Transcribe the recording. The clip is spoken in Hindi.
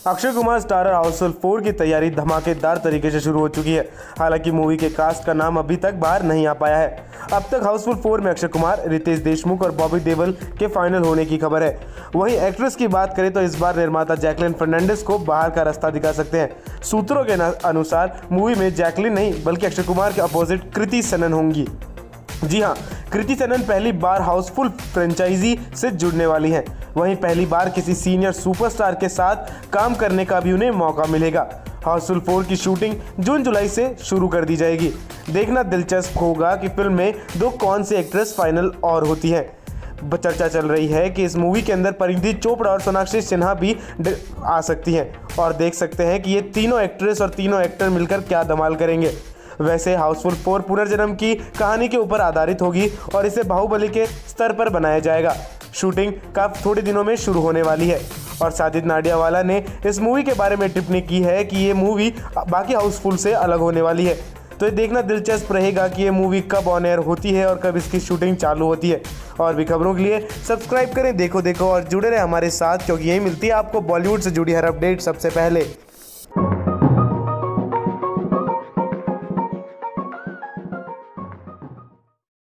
अक्षय कुमार स्टारर हाउसफुल 4 की तैयारी धमाकेदार तरीके से शुरू हो चुकी है। हालांकि मूवी के कास्ट का नाम अभी तक बाहर नहीं आ पाया है। अब तक हाउसफुल 4 में अक्षय कुमार, रितेश देशमुख और बॉबी देओल के फाइनल होने की खबर है। वहीं एक्ट्रेस की बात करें तो इस बार निर्माता जैकलिन फर्नांडिस को बाहर का रास्ता दिखा सकते हैं। सूत्रों के अनुसार मूवी में जैकलिन नहीं बल्कि अक्षय कुमार के अपोजिट कृति सनन होंगी। जी हाँ, कृति सनन पहली बार हाउसफुल फ्रेंचाइजी से जुड़ने वाली हैं। वहीं पहली बार किसी सीनियर सुपरस्टार के साथ काम करने का भी उन्हें मौका मिलेगा। हाउसफुल 4 की शूटिंग जून-जुलाई से शुरू कर दी जाएगी। देखना दिलचस्प होगा कि फिल्म में दो कौन सी एक्ट्रेस फाइनल और होती हैं। चर्चा चल रही है कि इस मूवी के अंदर परिणीति चोपड़ा और सोनाक्षी सिन्हा भी आ सकती हैं और देख सकते हैं कि ये तीनों एक्ट्रेस और तीनों एक्टर मिलकर क्या धमाल करेंगे। वैसे हाउसफुल 4 पुनर्जन्म की कहानी के ऊपर आधारित होगी और इसे बाहुबली के स्तर पर बनाया जाएगा। शूटिंग का थोड़े दिनों में शुरू होने वाली है और साजिद नाडियावाला ने इस मूवी के बारे में टिप्पणी की है कि ये मूवी बाकी हाउसफुल से अलग होने वाली है। तो ये देखना दिलचस्प रहेगा कि ये मूवी कब ऑन एयर होती है और कब इसकी शूटिंग चालू होती है। और भी खबरों के लिए सब्सक्राइब करें देखो और जुड़े रहे हमारे साथ, क्योंकि यही मिलती है आपको बॉलीवुड से जुड़ी हर अपडेट सबसे पहले।